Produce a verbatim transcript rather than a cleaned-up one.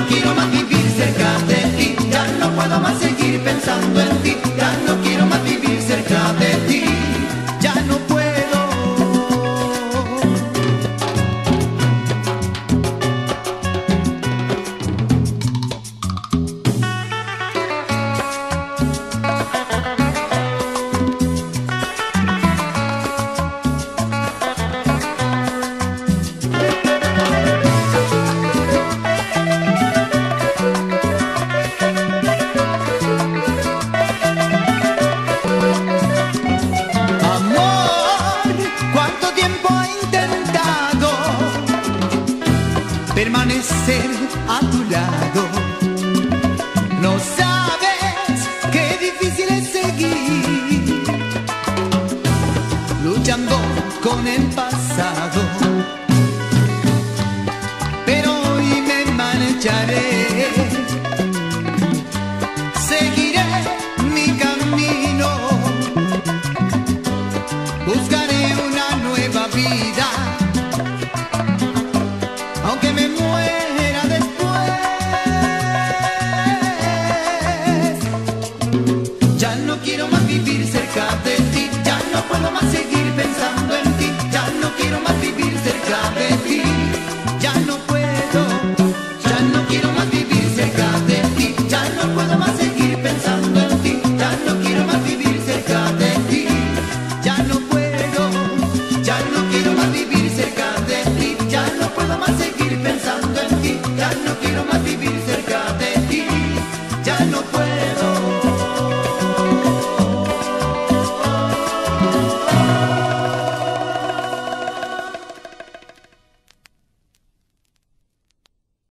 quiero más vivir cerca de ti, ya no puedo más seguir pensando en ti, ya no quiero más vivir cerca de ti, ya no puedo. Permanecer a tu lado, no sabes qué difícil es seguir luchando con el pasado, pero hoy me marcharé, seguiré mi camino, buscaré una nueva vida. Aunque me muera después, ya no quiero más vivir cerca de ti, ya no puedo más seguir pensando en ti, ya no quiero más vivir cerca de ti, ya no puedo, ya no quiero más vivir cerca de ti, ya no puedo más seguir pensando en ti, ya no quiero más vivir cerca de ti, ya no puedo, ya no quiero más vivir cerca de ti, ya no puedo más seguir pensando en ti, ya no quiero más vivir